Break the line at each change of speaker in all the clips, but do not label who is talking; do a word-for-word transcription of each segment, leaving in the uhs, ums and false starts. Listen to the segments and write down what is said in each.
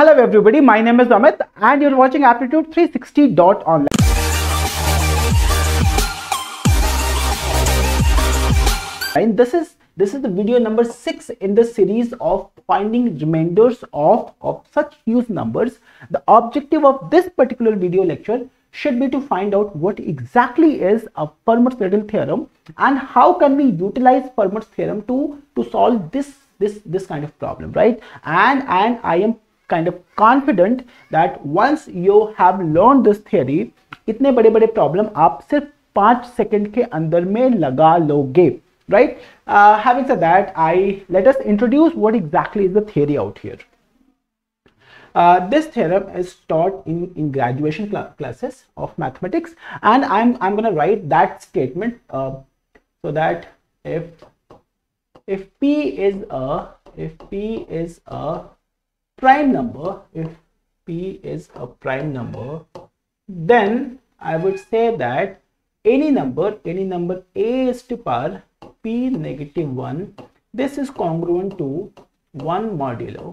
Hello everybody, my name is Amit and you're watching Aptitude three sixty dot online. And this is this is the video number six in the series of finding remainders of, of such huge numbers. The objective of this particular video lecture should be to find out what exactly is a Fermat's-Little theorem and how can we utilize Fermat's theorem to to solve this this this kind of problem, right? And and I am kind of confident that once you have learned this theory, इतने बड़े बड़े problem आप सिर्फ पाँच second के अंदर में लगा लोगे, right? Uh, having said that, I let us introduce what exactly is the theory out here. Uh, this theorem is taught in in graduation cl classes of mathematics, and I'm I'm gonna write that statement uh, so that if if p is a if p is a prime number, if p is a prime number, then I would say that any number any number a is to power p negative one, this is congruent to one modulo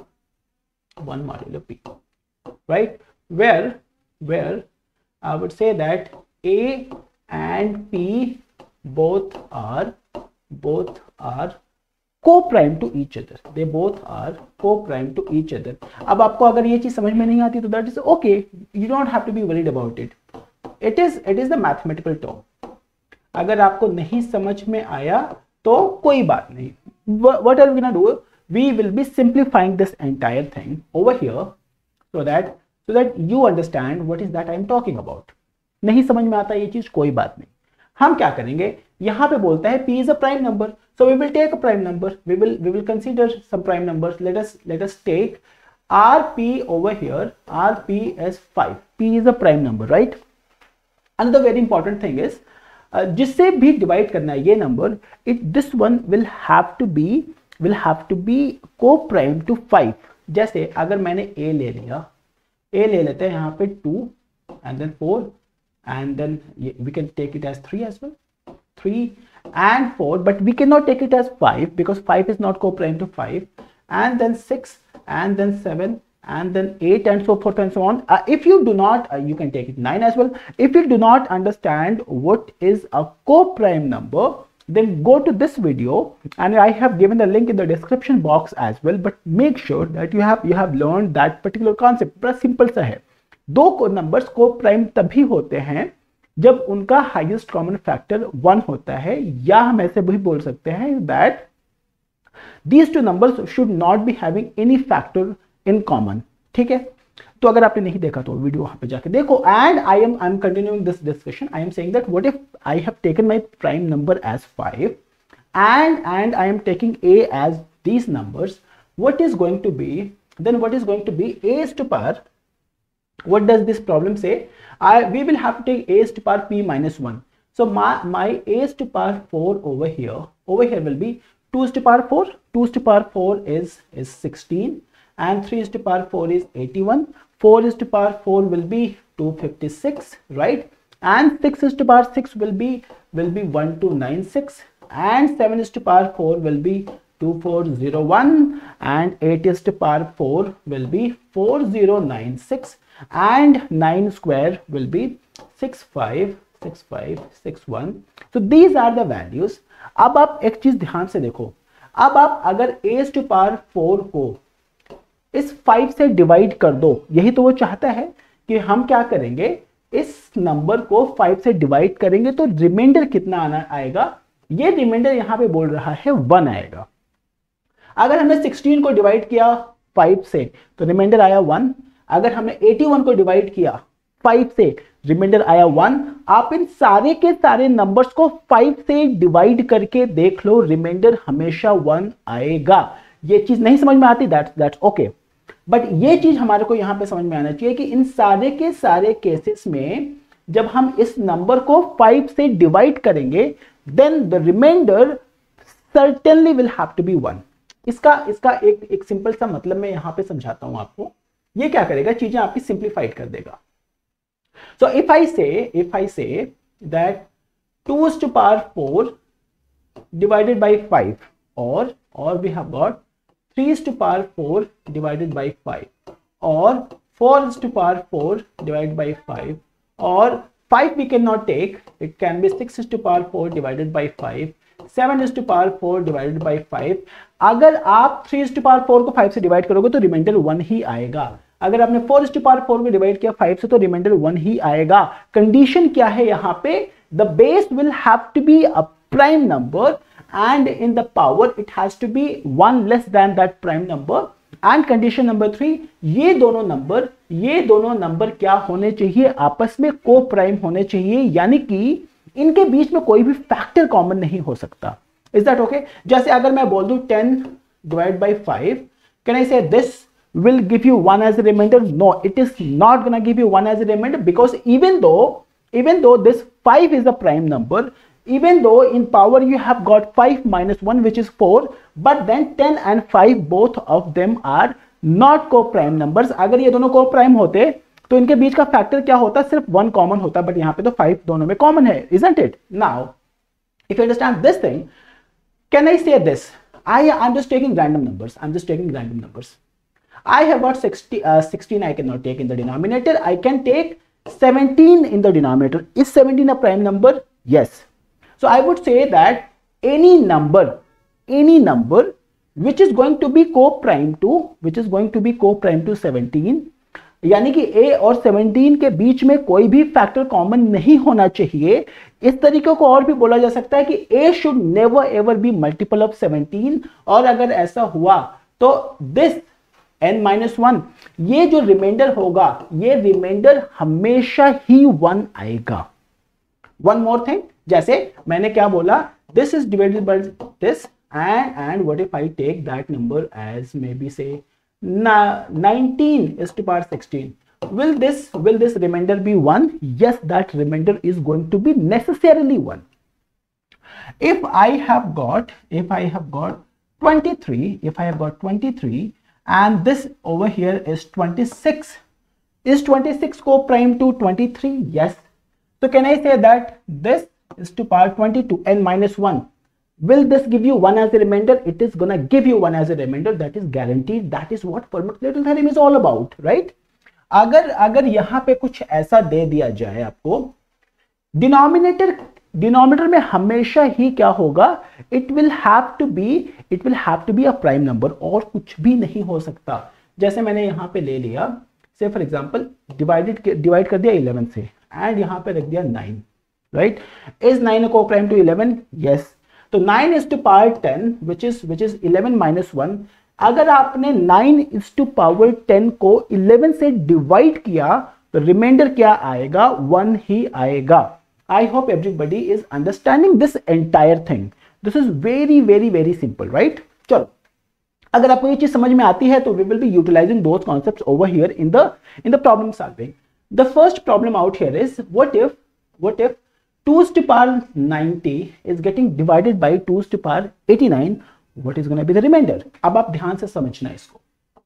one modulo p, right? Where where I would say that a and p both are both are co-prime to each other. They both are co-prime to each other. अब आपको अगर ये चीज समझ में नहीं आती तो that is okay. You don't have to be worried about it. It is it is the mathematical term. अगर आपको नहीं समझ में आया तो कोई बात नहीं. What are we gonna do? We will be simplifying this entire thing over here so that so that you understand what is that I am talking about. नहीं समझ में आता ये चीज, कोई बात नहीं. हम क्या करेंगे, यहाँ पे बोलता है p is a prime number, so we will take a prime number. We will we will consider some prime numbers. Let us let us take rp over here. Rp as five. P is a prime number, right? Another very important thing is uh, जिससे भी divide करना है ये number, it this one will have to be will have to be co-prime to five. जैसे अगर मैंने a ले लिया, a ले लेते हैं यहाँ पे two and then four and then we can take it as three as well, three and four, but we cannot take it as five because five is not co-prime to five, and then six and then seven and then eight and so forth and so on. Uh, if you do not, uh, you can take it nine as well. If you do not understand what is a co-prime number, then go to this video and I have given the link in the description box as well, but make sure that you have you have learned that particular concept. बड़ा simple सा है. दो numbers को prime तभी होते हैं जब उनका हाईएस्ट कॉमन फैक्टर वन होता है, या हम ऐसे भी बोल सकते हैं that these two numbers should not be having any factor in common. ठीक है, तो अगर आपने नहीं देखा तो वीडियो वहां पे जाके देखो. And I am I am continuing this discussion. I am saying that what if I have taken my prime number as five and and I am taking a as these numbers, what is going to be then what is going to be a is to power. What does this problem say? I we will have to take a is to power p minus one. So my my a is to power four over here over here will be two is to power four. two is to power four is is sixteen and three is to power four is eighty-one. four is to power four will be two hundred fifty-six, right? And six is to power six will be will be one thousand two hundred ninety-six, and seven is to power four will be two thousand four hundred one, and eight is to power four will be four thousand ninety-six, and nine square will be six five six five six one. So these are the values. अब आप एक चीज ध्यान से देखो, अब आप अगर a is to power four को इस five से डिवाइड कर दो, यही तो वो चाहता है कि हम क्या करेंगे, इस नंबर को five से डिवाइड करेंगे तो रिमाइंडर कितना आना आएगा. ये रिमाइंडर यहाँ पे बोल रहा है one आएगा. अगर हमने sixteen को डिवाइड किया five से तो रिमाइंडर आया one. अगर हमने eighty-one को डिवाइड किया five से रिमाइंडर आया one. आप इन सारे के सारे नंबर्स को five से डिवाइड करके देख लो, रिमाइंडर हमेशा one आएगा. ये चीज नहीं समझ में आती, दैट्स दैट्स ओके, बट ये चीज हमारे को यहां पे समझ में आना चाहिए कि इन सारे के सारे केसेस में जब हम इस नंबर को five से डिवाइड करेंगे then the remainder certainly will have to be one. इसका इसका एक एक सिंपल सा मतलब मैं यहां पे समझाता हूं आपको. ये क्या करेगा, चीजें आपकी सिंप्लीफाइड कर देगा. सो इफ आई से if I say that two is to power four divided by five, or or we have got three is to power four divided by five, or four is to power four divided by five, or five we cannot take, it can be six is to power four divided by five, seven is to power four divided by five. अगर आप three is to power four को five से divide करोगे तो reminder one ही आएगा. अगर आपने four is to power four को डिवाइड किया five से तो रिमाइंडर one ही आएगा. कंडीशन क्या है यहाँ पे? The base will have to be a prime number and in the power it has to be one less than that prime number. And condition number three, ये दोनों number ये दोनों number क्या होने चाहिए? आपस में को प्राइम होने चाहिए, यानी कि इनके बीच में कोई भी फैक्टर कॉमन नहीं हो सकता. Is that okay? जैसे अगर मैं बोल दूं ten divide by five, can I say this will give you one as a remainder? No, it is not gonna give you one as a remainder, because even though even though this five is a prime number, even though in power you have got five minus one which is four, but then ten and five both of them are not co-prime numbers. अगर ये दोनों co-prime होते तो इनके बीच का factor क्या होता? सिर्फ one common होता, but यहाँ पे तो five दोनों में common है, isn't it? Now if you understand this thing, can I say this? I am just taking random numbers. I'm just taking random numbers. I have got sixty, uh, sixteen I cannot take in the denominator. I can take seventeen in the denominator. Is seventeen a prime number? Yes. So I would say that any number, any number which is going to be co-prime to, which is going to be co-prime to seventeen, यानी कि a और seventeen के बीच में कोई भी factor common नहीं होना चाहिए. इस तरीके को और भी बोला जा सकता है कि a should never ever be multiple of seventeen, और अगर ऐसा हुआ तो this n minus one, ये जो रिमाइंडर होगा, ये रिमाइंडर हमेशा ही वन आएगा. वन मोर थिंग, जैसे मैंने क्या बोला, this is divided by this, and and what if I take that number as maybe say nineteen is to power sixteen? Will this will this remainder be one? Yes, that remainder is going to be necessarily one. If I have got if I have got twenty-three, if I have got twenty-three, and this over here is twenty-six, is twenty-six co-prime to twenty-three? Yes. So can I say that this is to power twenty-two, n minus one? Will this give you one as a remainder? It is gonna give you one as a remainder. That is guaranteed. That is what Fermat-Clayton theorem is all about, right? अगर अगर यहाँ पे कुछ ऐसा दे दिया जाए आपको, denominator denominator में हमेशा ही क्या होगा? It will have to be it will have to be a prime number, और कुछ भी नहीं हो सकता. जैसे मैंने यहाँ पे ले लिया, से फॉर एग्जांपल डिवाइडेड डिवाइड कर दिया इलेवन से, एंड यहाँ पे रख दिया नाइन, राइट? इज नाइन को प्राइम टू इलेवन? यस. तो nine is to power ten which is which is eleven minus one. अगर आपने nine is to power ten को इलेवन से डिवाइड किया तो रिमाइंडर क्या आएगा? वन ही आएगा. I hope everybody is understanding this entire thing. This is very very very simple, right? चलो, अगर आपको ये चीज समझ में आती है तो we will be utilizing those concepts over here in the in the problem solving. The first problem out here is, what if what if two to power ninety is getting divided by two to power eighty-nine? What is going to be the remainder? अब आप ध्यान से समझना इसको.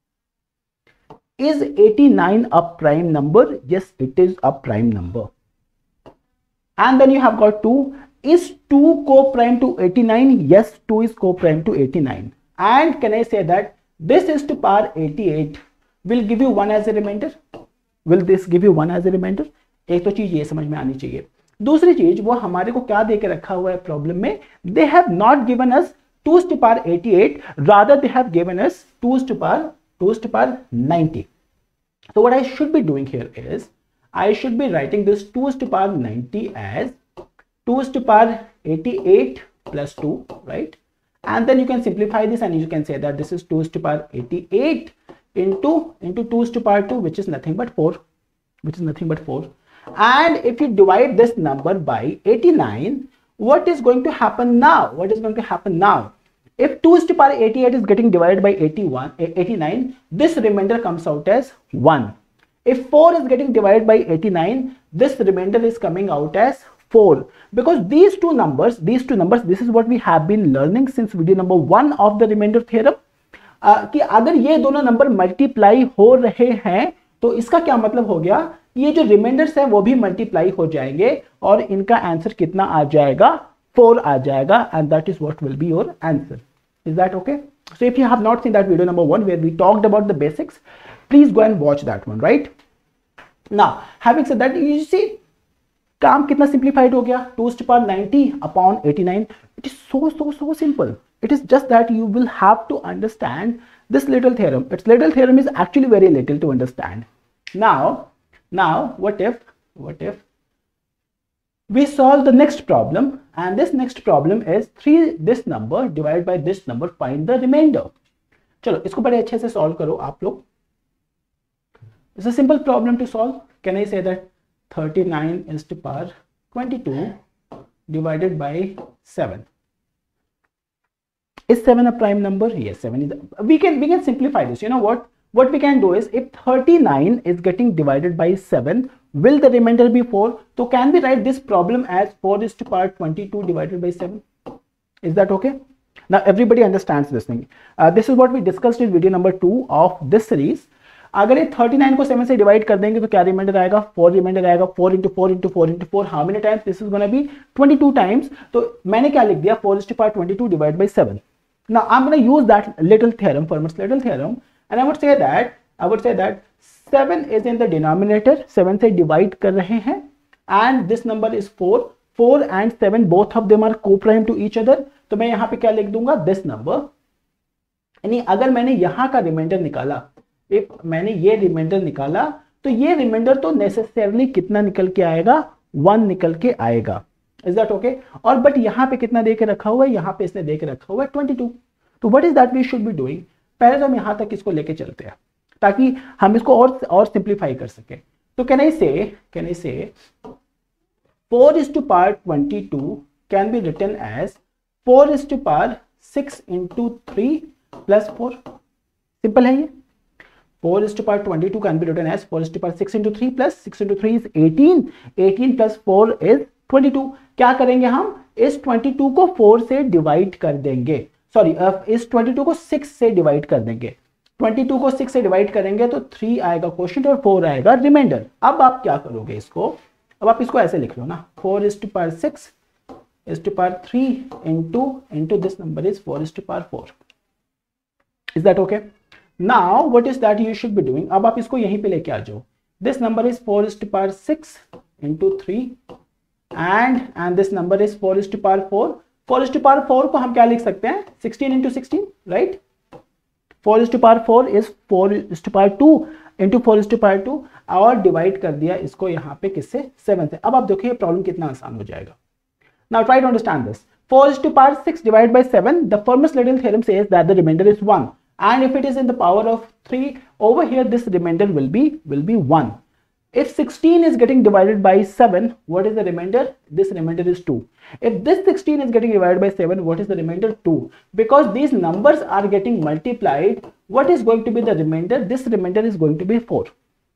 Is eighty-nine a prime number? Yes, it is a prime number. And then you have got two. Is two co-prime to eighty-nine? Yes, two is co-prime to eighty-nine. And can I say that this is to power eighty-eight will give you one as a remainder? Will this give you one as a remainder? एक तो चीज ये समझ में आनी चाहिए. दूसरी चीज, वो हमारे को क्या देके रखा हुआ है प्रॉब्लम में? They have not given us two to power eighty-eight, rather they have given us two to power two to power ninety. So what I should be doing here is, I should be writing this two to power ninety as two to power eighty-eight plus two, right? And then you can simplify this and you can say that this is two to power eighty-eight into into two to power two, which is nothing but four, which is nothing but four. And if you divide this number by eighty-nine, what is going to happen now? What is going to happen now? If two to power eighty-eight is getting divided by eighty-one, eighty-nine, this remainder comes out as one. If four is getting divided by eighty-nine, this remainder is coming out as four, because these two numbers, these two numbers, this is what we have been learning since video number one of the remainder theorem, uh, कि अगर ये दोनों number multiply हो रहे हैं तो इसका क्या मतलब हो गया? ये जो रिमाइंडर्स हैं वो भी मल्टीप्लाई हो जाएंगे और इनका आंसर कितना आ जाएगा? फोर आ जाएगा, and that is what will be your answer. Is that okay? So if you have not seen that video number one where we talked about the basics, Please go and watch that one, right? Now, having said that, you see काम कितना simplified हो गया, two to the power ninety upon eighty-nine. It is so so so simple. It is just that you will have to understand this little theorem. Its little theorem is actually very little to understand. Now, now what if what if we solve the next problem, and this next problem is three this number divided by this number, find the remainder. चलो इसको बड़े अच्छे से solve करो आप लोग. It's a simple problem to solve. Can I say that thirty-nine is to power twenty-two divided by seven? Is seven a prime number? Yes, seven is. A, we can we can simplify this. You know what? What we can do is, if thirty-nine is getting divided by seven, will the remainder be four? So can we write this problem as four is to power twenty-two divided by seven? Is that okay? Now everybody understands this thing. Uh, this is what we discussed in video number two of this series. अगर ये thirty-nine को seven से divide कर देंगे तो क्या remainder आएगा? four remainder आएगा. four into four into four into four, how many times? This is going to be twenty-two times. तो मैंने क्या लिख दिया? four is to power twenty-two divided by seven. Now I'm going to use that little theorem, Fermat's little theorem, and I would say that I would say that seven is in the denominator. seven से divide कर रहे हैं, and this number is four. four and seven both of them are co-prime to each other. तो मैं यहाँ पे क्या लिख दूंगा? This number. यानी अगर मैंने यहाँ का रिमाइंडर निकाला, इफ मैंने ये रिमाइंडर निकाला, तो ये रिमाइंडर तो नेसेसरली कितना निकल के आएगा? वन निकल के आएगा. Is that okay? और बट यहाँ पे कितना दे के रखा हुआ है? यहाँ पे इसने दे के रखा हुआ है twenty-two. तो what is that we should be doing? पहले तो हम यहाँ तक इसको लेके चलते हैं ताकि हम इसको और और सिंप्लीफाई कर सके. तो कैन आई से कैन आई से four is to power twenty-two can be written as four is to power six into three plus four. Simple है ये. four is to power twenty-two can be written as four is to power six into three plus six into three is eighteen. eighteen plus four is twenty-two. क्या करेंगे हम? इस twenty-two को four से divide कर देंगे. सॉरी, इस twenty-two को six से डिवाइड कर देंगे. twenty-two को six से डिवाइड करेंगे तो three आएगा क्वोशिएंट और four आएगा रिमाइंडर. अब आप क्या करोगे इसको? अब आप इसको ऐसे लिख लो ना, four is to power six is to power three into into this number is four is to power four. Is that okay? Now what is that you should be doing? अब आप इसको यहीं पे लेके आ जाओ. This number is four is to power six into three and and this number is four is to power four. four is to power four को हम क्या लिख सकते हैं? sixteen into sixteen, right? four is to power four is four is to power two into four is to power two और divide कर दिया इसको यहाँ पे किससे? seven से. अब आप देखिए प्रॉब्लम कितना आसान हो जाएगा. Now try to understand this. four is to power six divided by seven. The Fermat's little theorem says that the remainder is one. And if it is in the power of three, over here this remainder will be will be one. If sixteen is getting divided by seven, what is the remainder? This remainder is two. If this sixteen is getting divided by seven, what is the remainder? two. Because these numbers are getting multiplied, what is going to be the remainder? This remainder is going to be four.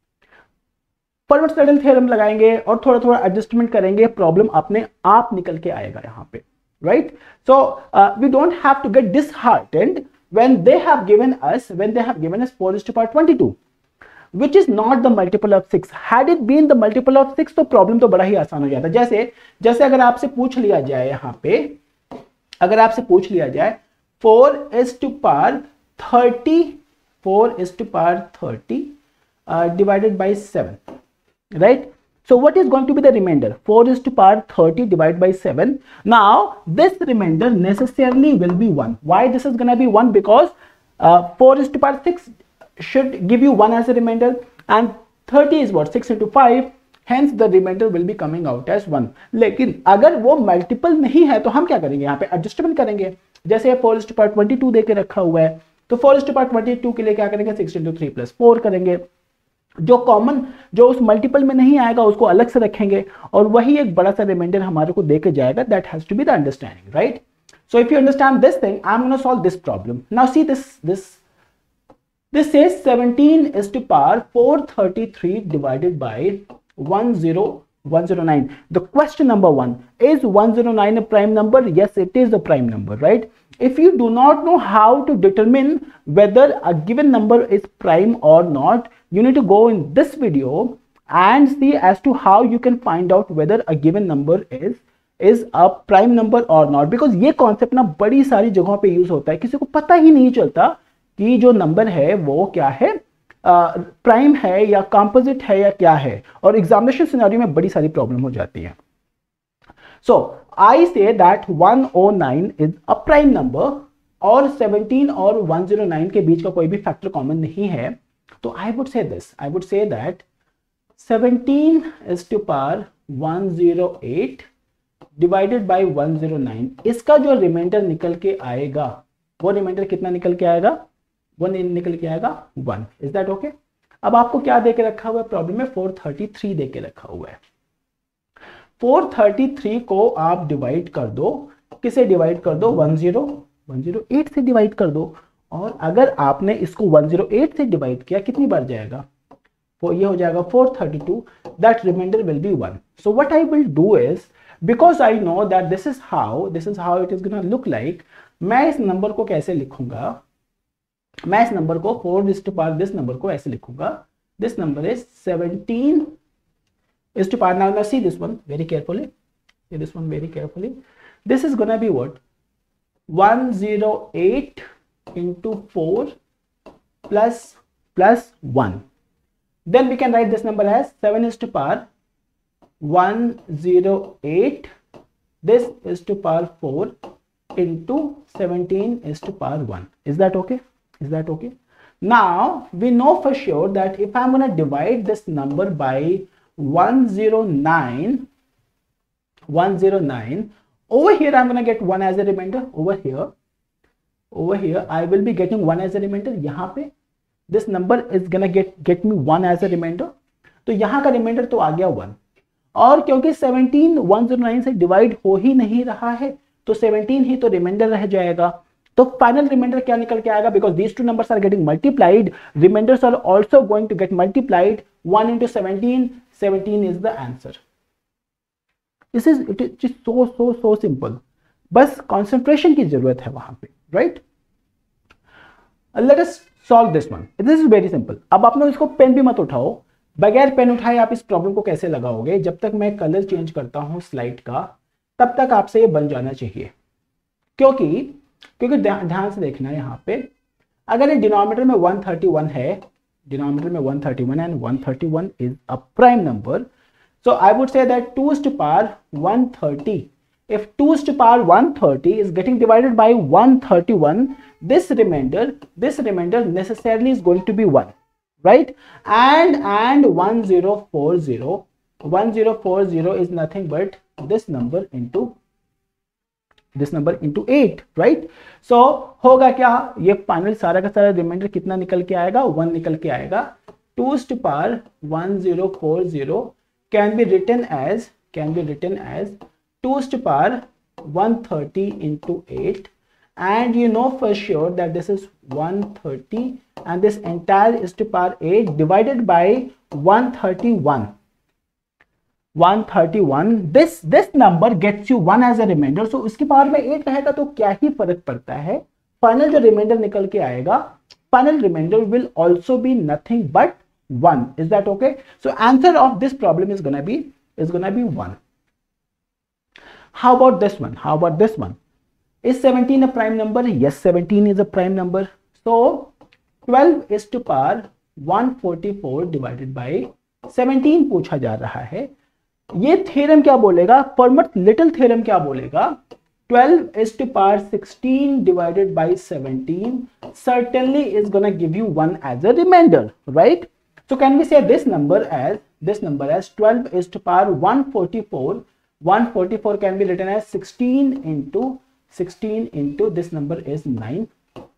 Fermat's little theorem लगाएंगे और थोड़ा थोड़ा adjustment करेंगे, problem अपने आप निकल के आएगा यहाँ पे, right? So uh, we don't have to get disheartened when they have given us when they have given us four is to power twenty-two, which is not the multiple of six. Had it been the multiple of six, तो problem तो बड़ा ही आसान हो जाता. जैसे जैसे अगर आपसे पूछ लिया जाए यहाँ पे, अगर आपसे पूछ लिया जाए four is to power thirty, four is to power thirty uh, divided by seven, right? So what is going to be the remainder? four is to power thirty divided by seven. Now this remainder necessarily will be one. Why this is going to be one? Because uh, four is to power six should give you one as a remainder, and thirty is what? six into five. Hence the remainder will be coming out as one. लेकिन अगर वो multiple नहीं है तो हम क्या करेंगे? यहाँ पे adjustment करेंगे. जैसे four is to power twenty-two देके रखा हुआ है, तो four is to power twenty-two के लिए क्या करेंगे? six into three plus four करेंगे. जो कॉमन जो उस मल्टीपल में नहीं आएगा उसको अलग से रखेंगे और वही एक बड़ा सा रिमाइंडर हमारे को देके जाएगा. That has to be the understanding, right? So if you understand this thing, I am gonna solve this problem. Now see this this this says seventeen is to power four thirty-three divided by one zero one zero nine. The question number one, is one zero nine a prime number? Yes, it is a prime number, right? If you do not know how to determine whether a given number is prime or not, you need to go in this video and see as to how you can find out whether a given number is is a prime number or not. Because ये concept ना बड़ी सारी जगहों पे use होता है, किसी को पता ही नहीं चलता कि जो नंबर है वो क्या है, प्राइम uh, है या कंपोजिट है या क्या है, और एग्जामिनेशन सिनेरियो में बड़ी सारी प्रॉब्लम हो जाती है. So I say that one o nine is a prime number और सेवनटीन और वन ज़ीरो नाइन के बीच का कोई भी फैक्टर कॉमन नहीं है. तो I would say this, I would say that seventeen is to power one zero eight divided by one zero nine. इसका जो रिमाइंडर निकल के आएगा वो रिमाइंडर कितना निकल के आएगा, वो निकल के आएगा वन. Is that okay? अब आपको क्या दे के रखा हुआ है प्रॉब्लम में, फोर थर्टी थ्री दे के रखा हुआ है. फोर थर्टी थ्री को आप डिवाइड कर दो, किसे डिवाइड कर दो, one zero one zero eight से डिवाइड कर दो. और अगर आपने इसको वन ज़ीरो एट से डिवाइड किया कितनी बार जाएगा, वो ये हो जाएगा four thirty two. That remainder will be one. So what I will do is, because I know that this is how this is how it is gonna look like, मैं इस नंबर को कैसे लिखूंगा, मैं इस नंबर को four is to power this number को ऐसे लिखूंगा. This number is seventeen is to power. Now, now see this one very carefully. See this one very carefully. This is gonna be what? one hundred eight into four plus plus one. Then we can write this number as seven is to power one hundred eight. This is to power four into seventeen is to power one. Is that okay? Is that okay? Now we know for sure that if I'm gonna divide this number by one hundred nine, one hundred nine, over here I'm gonna get one as a remainder. Over here, over here I will be getting one as a remainder. यहाँ पे this number is gonna get get me one as a remainder. तो यहाँ का reminder तो आ गया one, और क्योंकि seventeen one zero nine से डिवाइड हो ही नहीं रहा है तो सेवनटीन ही तो रिमाइंडर रह जाएगा. तो फाइनल रिमाइंडर क्या निकल के आएगा, because these two numbers are getting multiplied, remainders are also going to get multiplied. One into seventeen, seventeen is the answer. This is it is so so so simple. बस concentration की जरूरत है वहां पे, right? Let us solve this one. This is very simple. अब आप लोग इसको पेन भी मत उठाओ, बगैर पेन उठाए आप इस प्रॉब्लम को कैसे लगाओगे. जब तक मैं कलर चेंज करता हूं स्लाइड का तब तक आपसे ये बन जाना चाहिए, क्योंकि क्योंकि ध्यान से देखना यहाँ पे, अगर ये डिनोमिनेटर में वन थर्टी वन है, denominator में one thirty-one and one thirty-one is a prime number, so I would say that two is to power one thirty. If two is to power one thirty is getting divided by one thirty-one, this remainder this remainder necessarily is going to be one, right? And and one thousand forty, one thousand forty is nothing but this number into this number into eight, right? So होगा क्या, ये final सारा का सारा reminder कितना निकल के आएगा, वन निकल के आएगा. two is to power one thousand forty can be written as can be written as two is to power one thirty into eight, and you know for sure that this is one thirty and this entire is to power eight divided by one thirty-one. one thirty-one, this this number gets you one as a remainder. So इसकी power में eight रहेगा तो क्या ही फर्क पड़ता है, final जो reminder निकल के आएगा, final remainder will also be nothing but one. Is that okay? So answer of this problem is gonna be is gonna be one. How about this one? How about this one? Is seventeen a prime number? Yes, seventeen is a prime number. So twelve is to power one forty-four divided by seventeen पूछा जा रहा है. ये theorem क्या बोलेगा, Fermat little theorem क्या बोलेगा, twelve is to power sixteen divided by seventeen certainly is gonna give you one as a remainder, right? So can we say this number as this number as twelve is to power one forty-four. one forty-four can be written as sixteen into sixteen into this number is nine.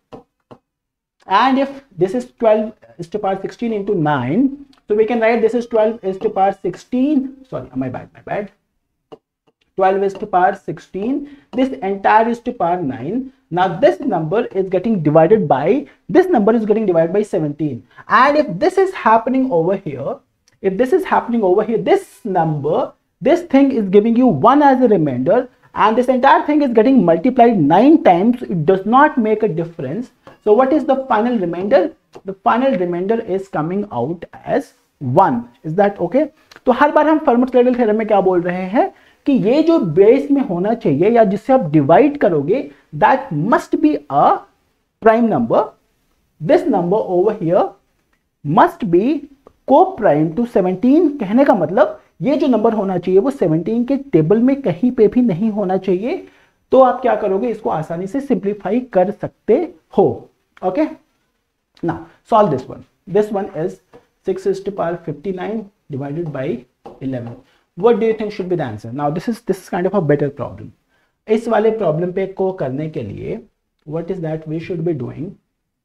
And if this is twelve is to power sixteen into nine, so we can write this is twelve is to power sixteen. Sorry, my bad, my bad. twelve is to power sixteen. This entire is to power nine. Now this number is getting divided by this number is getting divided by seventeen. And if this is happening over here, if this is happening over here, this number, this thing is giving you one as a remainder, and this entire thing is getting multiplied nine times. It does not make a difference. So what is the final remainder? The final remainder is coming out as one. Is that okay? तो हर बार हम फर्मट-लिटिल theorem में क्या बोल रहे हैं कि ये जो बेस में होना चाहिए या जिससे आप डिवाइड करोगे, that must be a prime number. This number over here must be को प्राइम टू सेवनटीन। कहने का मतलब ये जो नंबर होना चाहिए वो सेवनटीन के टेबल में कहीं पे भी नहीं होना चाहिए। तो आप क्या करोगे, इसको आसानी से सिंप्लीफाई कर सकते हो। Okay, now solve this one. This one is six is to power fifty nine divided by eleven. What do you think should be the answer? Now this is this is kind of a better problem. इस वाले problem पे को करने के लिए what is that we should be doing,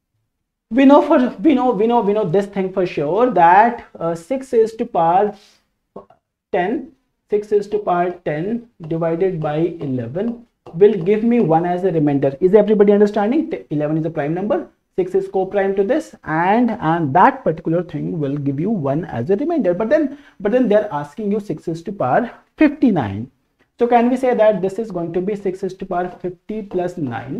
we know for we know we know we know this thing for sure that uh, six is to power ten, six is to power ten divided by eleven will give me one as a remainder. Is everybody understanding? eleven is a prime number, six is co-prime to this, and and that particular thing will give you one as a remainder. But then but then they're asking you six is to power fifty-nine. So can we say that this is going to be six is to power fifty plus nine?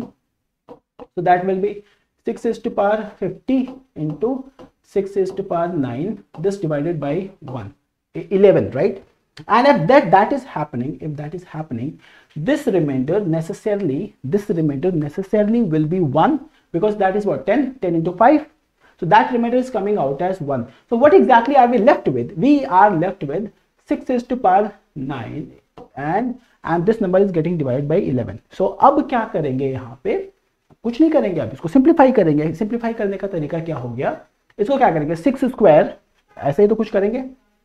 So that will be six is to power fifty into six is to power nine, this divided by one, eleven, right? And if that that is happening, if that is happening, this remainder necessarily this remainder necessarily will be one, because that is what, ten, ten into five. So that remainder is coming out as one. So what exactly are we left with? We are left with six is to power nine and and this number is getting divided by eleven. So अब क्या करेंगे, यहाँ पे कुछ नहीं करेंगे, आप इसको सिंप्लीफाई करेंगे। सिंप्लीफाई करने का तरीका क्या हो गया, इसको क्या करेंगे, सिक्स स्क्वायर, ऐसे ही तो कुछ करेंगे।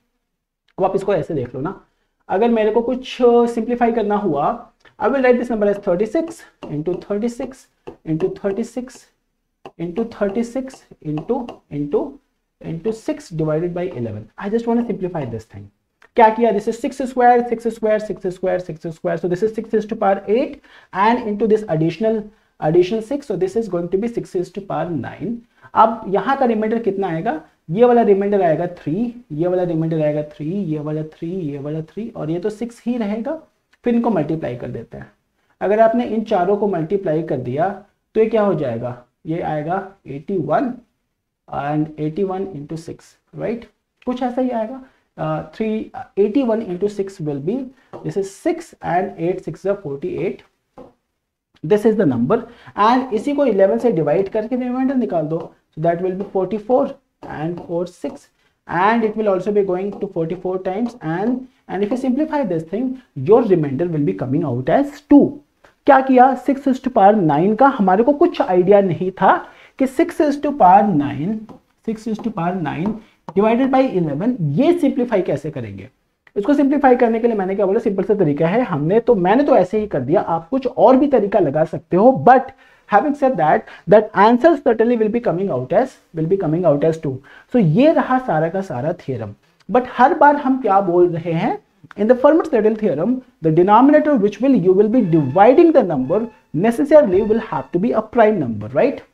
अब आप इसको ऐसे देख लो ना, अगर मेरे को कुछ सिंप्लीफाई करना हुआ, I will write this number as thirty six into thirty six into thirty six into thirty six into into into six divided by eleven. I just want to simplify this thing. क्या किया, this is six square six square six square six square, so this is six is to power eight and into this additional additional six, so this is going to be six is to power nine. अब यहाँ का reminder कितना आएगा, ये वाला reminder आएगा three, ये वाला रिमाइंडर आएगा थ्री, ये वाला थ्री, ये वाला थ्री, और ये तो सिक्स ही रहेगा। फिर इनको मल्टीप्लाई कर देते हैं। अगर आपने इन चारों को मल्टीप्लाई कर दिया तो ये क्या हो जाएगा, ये आएगा eighty one and eighty one into six, right, कुछ ऐसा ही आएगा। Three eighty one into six will be, this is six and eight six forty eight, this is the number. And इसी को इलेवन से डिवाइड करके रिमाइंडर निकाल दो, so that will be forty four and four six, and it will also be going to forty-four times, and and if you simplify this thing, your remainder will be coming out as two. क्या किया, six is to power nine का हमारे को कुछ idea नहीं था कि six is to power nine, six is to power nine divided by eleven, ये सिंप्लीफाई कैसे करेंगे। इसको सिंप्लीफाई करने के लिए मैंने क्या बोला, सिंपल सा तरीका है, हमने तो मैंने तो ऐसे ही कर दिया, आप कुछ और भी तरीका लगा सकते हो, but having said that, that answer certainly will be coming out as will be coming out as two. So ये रहा सारा का सारा theorem. But हर बार हम क्या बोल रहे हैं, in the Fermat-Gödel theorem, the denominator which will you will be dividing the number necessarily will have to be a prime number, right?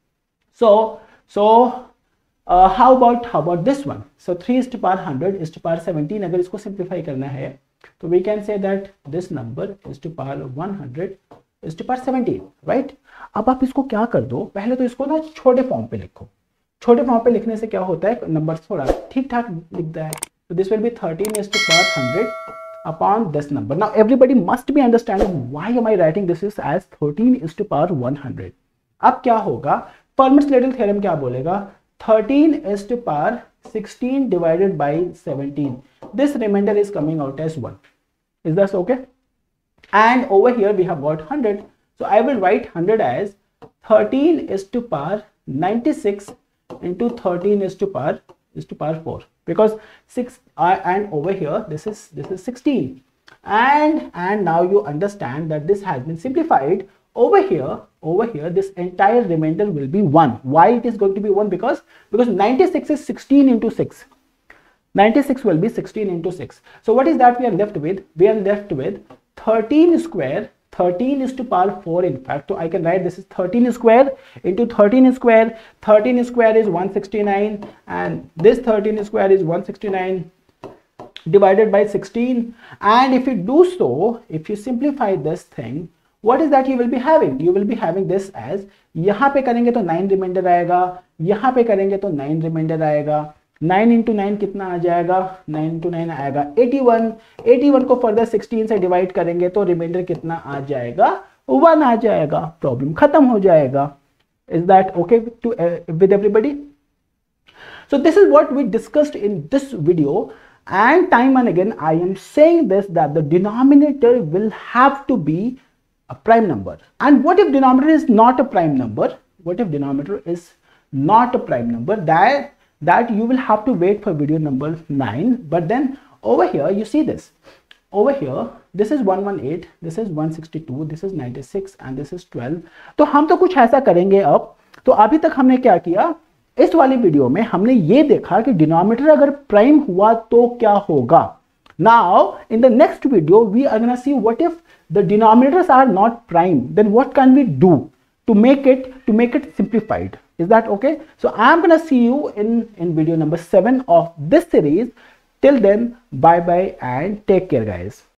So so uh, how about how about this one? So three is to power one hundred is to power seventeen. अगर इसको simplify करना है तो we can say that this number is to power one hundred is to power seventeen, right? अब आप इसको क्या कर दो, पहले तो इसको ना छोटे फॉर्म पे लिखो। छोटे फॉर्म पे लिखने से क्या होता है, नंबर थोड़ा ठीक ठाक लिखता है। So this will be thirteen is to power one hundred upon this number. Now everybody must be understanding why am I writing this is as thirteen is to power one hundred. अब क्या होगा, Fermat-Gödel theorem क्या बोलेगा, thirteen is to power sixteen divided by seventeen. This remainder is coming out as one. Is that okay? And over here we have got one hundred. So I will write one hundred as thirteen is to power ninety-six into thirteen is to power is to power four, because six uh, and over here this is this is sixteen, and and now you understand that this has been simplified. Over here over here this entire remainder will be one. Why it is going to be one? Because because ninety-six is sixteen into six. ninety-six will be sixteen into six. So what is that we are left with? We are left with thirteen square. thirteen is to power four, in fact. So I can write this is thirteen square into thirteen square. thirteen square is one hundred sixty-nine, and this thirteen square is one hundred sixty-nine divided by sixteen. And if you do so, if you simplify this thing, what is that you will be having? You will be having this as, यहाँ पे करेंगे तो nine remainder आएगा, यहाँ पे करेंगे तो nine remainder आएगा, नाइन इंटू नाइन कितना आ जाएगा, नाइन इंटू नाइन आएगा एटी वन, एटी वन को फर्दर सिक्सटीन से डिवाइड करेंगे तो रिमाइंडर कितना आ जाएगा, वन आ जाएगा, प्रॉब्लम खत्म हो जाएगा। Is that okay to with everybody? So this is what we discussed in this video, and time and again I am saying this, that the denominator will have to be a prime number. And what if denominator is not a prime number? What if denominator is not a prime number? That that you will have to wait for video number nine. But then over here you see this, over here this is one hundred eighteen, this is one hundred sixty-two, this is ninety-six and this is twelve. तो हम तो कुछ ऐसा करेंगे अब. तो अभी तक हमने क्या किया, इस वाली वीडियो में हमने ये देखा कि डिनोमिनेटर अगर प्राइम हुआ तो क्या होगा. Now in the next video we are gonna see what if the denominators are not prime, then what can we do to make it to make it simplified. Is that okay? So I am gonna see you in in video number seven of this series. Till then, bye bye and take care guys.